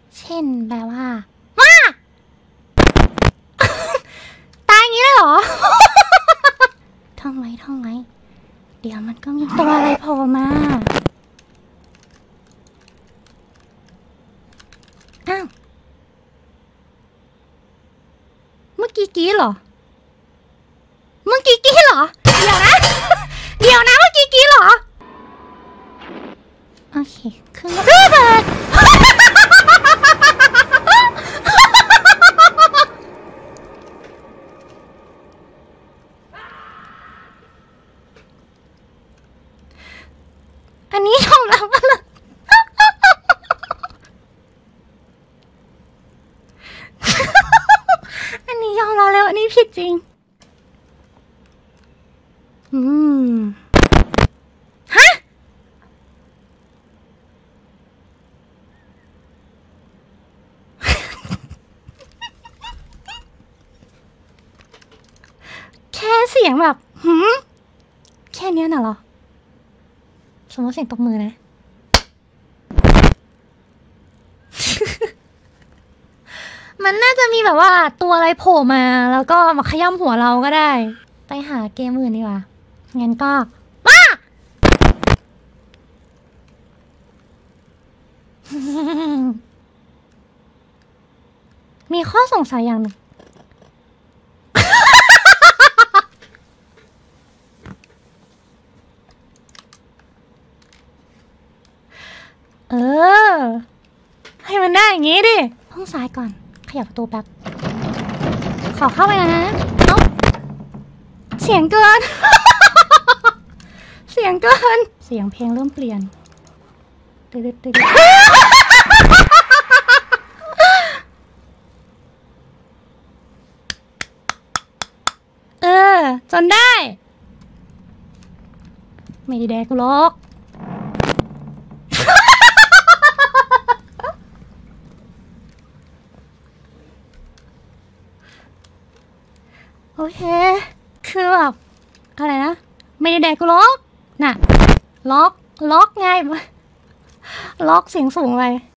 เช่นแบบว่าว้าตายอย่างนี้เลยเหรอ ท่องไว้ท่องไว้เดี๋ยวมันก็มีตัวอะไรโผล่มาอ้าวเมื่อกี้กี้เหรอเมื่อกี้กี้เหรอเดี๋ยวนะเดี๋ยวนะเมื่อกี้กี้เหรอโอเคขึ้นระเบิดอันนี้ยอมรับว่าอันนี้ยอมรับแล้วอันนี้ผิดจริงฮะแค่เสียงแบบแค่นี้น่ะเหรอสมมติเสียงตบมือนะ มันน่าจะมีแบบว่าตัวอะไรโผล่มาแล้วก็มาขย้ำหัวเราก็ได้ ไปหาเกมอื่นดีกว่า งั้นก็ว้า มีข้อสงสัยอย่างหนึ่ง เออ ให้มันได้อย่างงี้ดิห้องซ้ายก่อน ขยับประตูแป๊บ ขอเข้าไปนะเอ้าเสียงเกิน เสียงเกิน เสียงเพลงเริ่มเปลี่ยนตึ๊ดเออ จนได้ ไม่ได้แดกกูหรอก โอเค คือแบบอะไรนะ ไม่ได้แดกกูล็อกน่ะ ล็อกไง ล็อกเสียงสูงไป